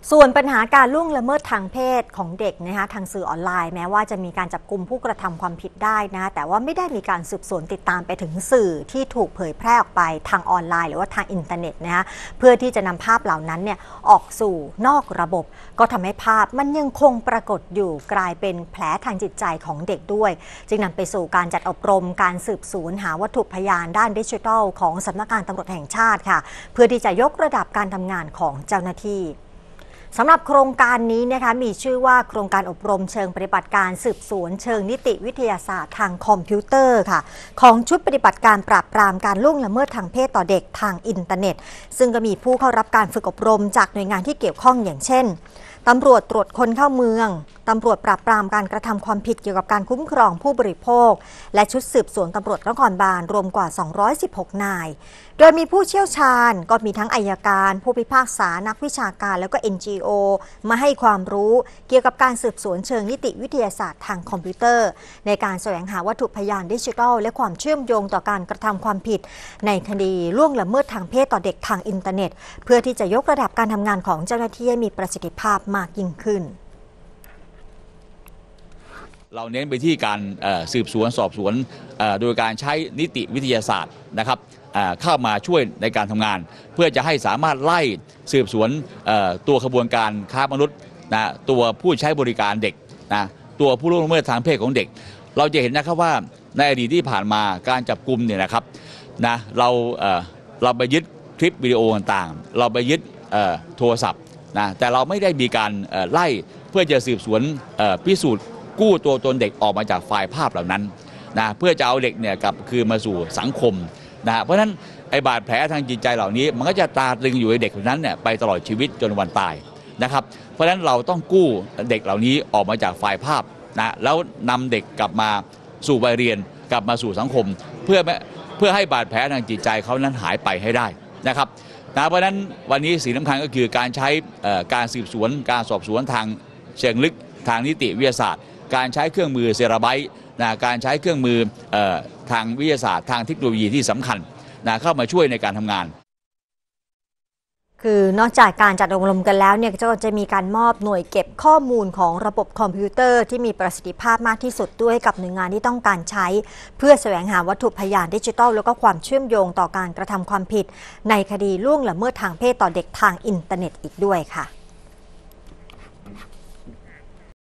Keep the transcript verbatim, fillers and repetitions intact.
ส่วนปัญหาการล่วงละเมิดทางเพศของเด็กนะคะทางสื่อออนไลน์แม้ว่าจะมีการจับกุมผู้กระทำความผิดได้นะแต่ว่าไม่ได้มีการสืบสวนติดตามไปถึงสื่อที่ถูกเผยแพร่ออกไปทางออนไลน์หรือว่าทางอินเทอร์เน็ตนะคะเพื่อที่จะนำภาพเหล่านั้นเนี่ยออกสู่นอกระบบก็ทำให้ภาพมันยังคงปรากฏอยู่กลายเป็นแผลทางจิตใจของเด็กด้วยจึงนำไปสู่การจัดอบรมการสืบสวนหาวัตถุพยานด้านดิจิทัลของสำนักงานตำรวจแห่งชาติค่ะเพื่อที่จะยกระดับการทำงานของเจ้าหน้าที่สำหรับโครงการนี้นะคะมีชื่อว่าโครงการอบรมเชิงปฏิบัติการสืบสวนเชิงนิติวิทยาศาสตร์ทางคอมพิวเตอร์ค่ะของชุดปฏิบัติการปราบปรามการล่วงละเมิดทางเพศต่อเด็กทางอินเทอร์เน็ตซึ่งก็มีผู้เข้ารับการฝึกอบรมจากหน่วยงานที่เกี่ยวข้องอย่างเช่นตำรวจตรวจคนเข้าเมืองตำรวจปราบปรามการกระทำความผิดเกี่ยวกับการคุ้มครองผู้บริโภคและชุดสืบสวนตำรวจนครบาลรวมกว่าสองร้อยสิบหกนายโดยมีผู้เชี่ยวชาญก็มีทั้งอัยการผู้พิพากษานักวิชาการแล้วก็ เอ็น จี โอ มาให้ความรู้เกี่ยวกับการสืบสวนเชิงนิติวิทยาศาสตร์ทางคอมพิวเตอร์ในการแสวงหาวัตถุพยานดิจิทัลและความเชื่อมโยงต่อการกระทำความผิดในคดีล่วงละเมิดทางเพศต่อเด็กทางอินเทอร์เน็ตเพื่อที่จะยกระดับการทำงานของเจ้าหน้าที่ให้มีประสิทธิภาพมากยิ่งขึ้นเราเน้นไปที่การสืบสวนสอบสวนโดยการใช้นิติวิทยาศาสตร์นะครับเข้ามาช่วยในการทำงานเพื่อจะให้สามารถไล่สืบสวนตัวขบวนการค้ามนุษย์นะตัวผู้ใช้บริการเด็กนะตัวผู้ล่วงละเมิดทางเพศของเด็กเราจะเห็นนะครับว่าในอดีตที่ผ่านมาการจับกุมเนี่ยนะครับนะเราเราไปยึดคลิปวิดีโอต่างๆเราไปยึดโทรศัพท์นะแต่เราไม่ได้มีการไล่เพื่อจะสืบสวนพิสูจน์กู้ตัวตนเด็กออกมาจากไฟล์ภาพเหล่านั้นนะเพื่อจะเอาเด็กเนี่ยกลับคืนมาสู่สังคมนะเพราะฉะนั้นไอ้บาดแผลทางจิตใจเหล่านี้มันก็จะตราตรึงอยู่ในเด็กคนนั้นเนี่ยไปตลอดชีวิตจนวันตายนะครับเพราะฉะนั้นเราต้องกู้เด็กเหล่านี้ออกมาจากไฟล์ภาพนะแล้วนำเด็กกลับมาสู่วัยเรียนกลับมาสู่สังคมเพื่อเพื่อให้บาดแผลทางจิตใจเขานั้นหายไปให้ได้นะครับนะเพราะฉะนั้นวันนี้สิ่งสำคัญก็คือการใช้การสืบสวนการสอบสวนทางเชิงลึกทางนิติวิทยาศาสตร์การใช้เครื่องมือเซราไบต์นะการใช้เครื่องมือเอ่อทางวิทยาศาสตร์ทางเทคโนโลยีที่สำคัญนะเข้ามาช่วยในการทำงานคือนอกจากการจัดอบรมกันแล้วเนี่ยก็จะมีการมอบหน่วยเก็บข้อมูลของระบบคอมพิวเตอร์ที่มีประสิทธิภาพมากที่สุดด้วยกับหน่วยงานที่ต้องการใช้เพื่อแสวงหาวัตถุพยานดิจิทัลแล้วก็ความเชื่อมโยงต่อการกระทำความผิดในคดีล่วงละเมิดทางเพศต่อเด็กทางอินเทอร์เน็ตอีกด้วยค่ะ